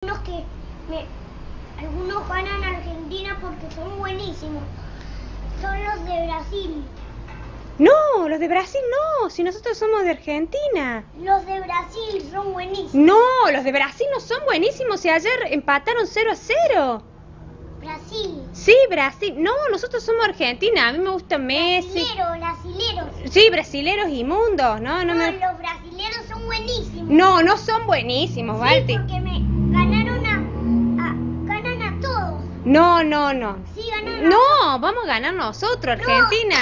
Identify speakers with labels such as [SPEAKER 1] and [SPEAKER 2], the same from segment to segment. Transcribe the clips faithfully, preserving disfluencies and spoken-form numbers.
[SPEAKER 1] algunos que me, algunos ganan a Argentina porque son buenísimos. Son los de Brasil.
[SPEAKER 2] No, los de Brasil no, si nosotros somos de Argentina.
[SPEAKER 1] Los de Brasil son buenísimos.
[SPEAKER 2] No, los de Brasil no son buenísimos, si ayer empataron cero a cero.
[SPEAKER 1] Brasil.
[SPEAKER 2] Sí, Brasil. No, nosotros somos Argentina, a mí me gusta Messi.
[SPEAKER 1] Brasileros, brasileros.
[SPEAKER 2] Sí, brasileros inmundos, no, no,
[SPEAKER 1] No,
[SPEAKER 2] me...
[SPEAKER 1] los brasileros son buenísimos.
[SPEAKER 2] No, no son buenísimos,
[SPEAKER 1] Sí,
[SPEAKER 2] Balti.
[SPEAKER 1] porque me ganaron a, a ganan a todos.
[SPEAKER 2] No, no, no.
[SPEAKER 1] Sí, ganan a
[SPEAKER 2] No, vamos a ganar nosotros, Argentina.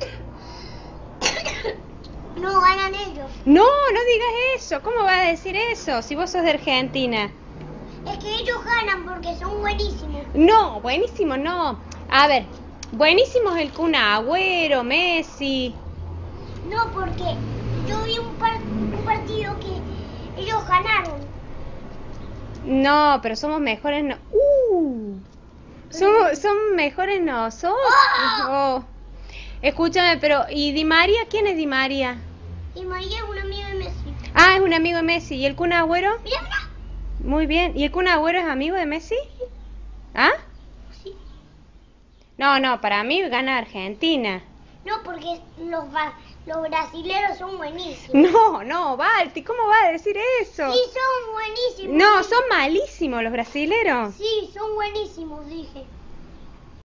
[SPEAKER 1] No, ganan ellos.
[SPEAKER 2] No, no digas eso. ¿Cómo vas a decir eso si vos sos de Argentina?
[SPEAKER 1] Es que ellos ganan porque son buenísimos.
[SPEAKER 2] No, buenísimo no. A ver, buenísimo es el Kun Agüero, Messi.
[SPEAKER 1] No, porque yo vi un, par- un partido que ellos ganaron.
[SPEAKER 2] No, pero somos mejores no... Uh, somos, son mejores nosotros. Oh. Escúchame, pero ¿y Di María? ¿Quién es Di María?
[SPEAKER 1] Y María es un amigo de Messi.
[SPEAKER 2] Ah, es un amigo de Messi. ¿Y el Kun Agüero?
[SPEAKER 1] Mira, mira.
[SPEAKER 2] Muy bien. ¿Y el Kun Agüero es amigo de Messi? ¿Ah?
[SPEAKER 1] Sí.
[SPEAKER 2] No, no, para mí gana Argentina.
[SPEAKER 1] No, porque los, ba- los brasileros son buenísimos.
[SPEAKER 2] No, no, Balti, ¿cómo va a decir eso?
[SPEAKER 1] Sí, son buenísimos.
[SPEAKER 2] No,
[SPEAKER 1] dije.
[SPEAKER 2] son malísimos los brasileros.
[SPEAKER 1] Sí, son buenísimos, dije.